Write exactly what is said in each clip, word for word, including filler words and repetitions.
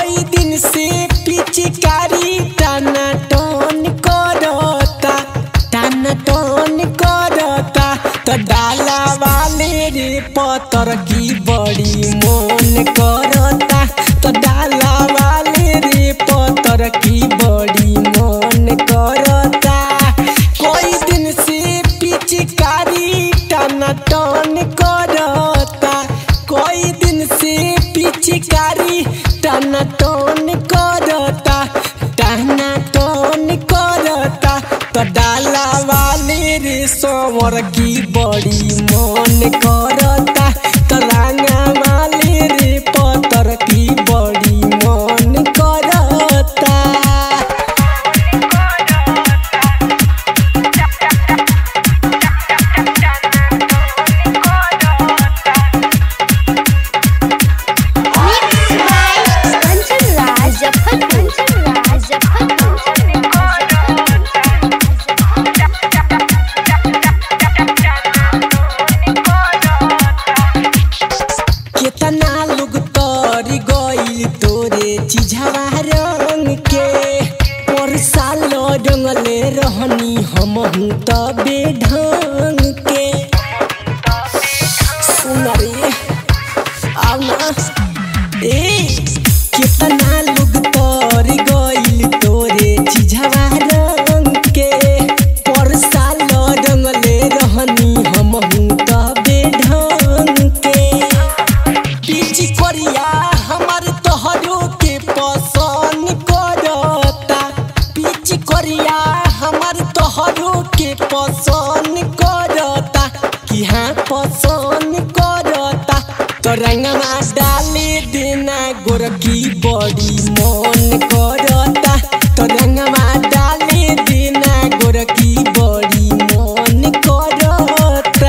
कोई दिन से पिचकारी टाना टोन करता टाना टोन करता तो डाला वाले रे पतर की बड़ी मन करता तो डाला वाले रे पतर की बड़ी मन करता कोई दिन से पिचकारी टाना टोन करता कोई दिन से पिचकारी टाना टोन करता टाना टोन करता तो डाला वाले रे सोवर की बड़ी मन करता तो रंगा वाले रे पतर की बड़ी मन करता। कितना लोग तोरी गइल तोरे चिझवा रंग के पर साल रंगले रहनी हमहू तबे ढंग के सुन रे आओ ना ए कितना लोग तोरी गइल तोरे चिझवा रंग के पर साल रंगले रहनी हमहू तबे ढंग के पिची करिया हमार तोहरो के पसंद करता पिची करिया हमार तोहरो के पसंद करता कि हाँ पसंद करता तो रंगवा डाले देना गोरकी बड़ी मन करता तो रंगवा डाले देना गोरकी बड़ी मन करता।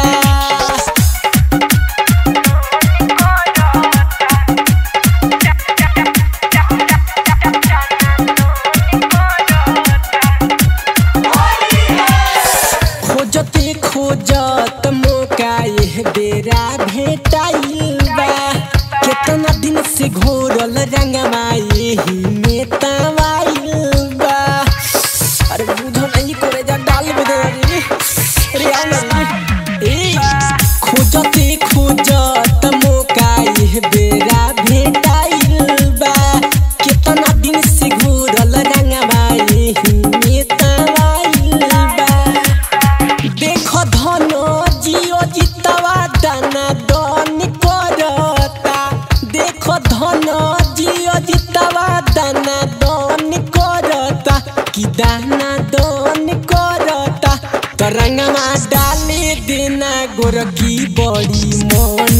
खोजते खोजत मौका यह बेरा भेटाइल बा कितना दिन से घोरल रंगवा यही में तवाइल बा अरे बुझो नहीं करे जा डाल में दे रे अरे आ ना ए खोजते खोजत मौका यह बेरा भेटाइल बा कितना दिन से घोरल रंगवा यही में तवाइल बा देखो धनो जियो जितवा दाना दन करता देखो धनो जियो जितवा दाना दन करता कि दाना दन करता तो रंगवा डाले देना गोरकी बड़ी मन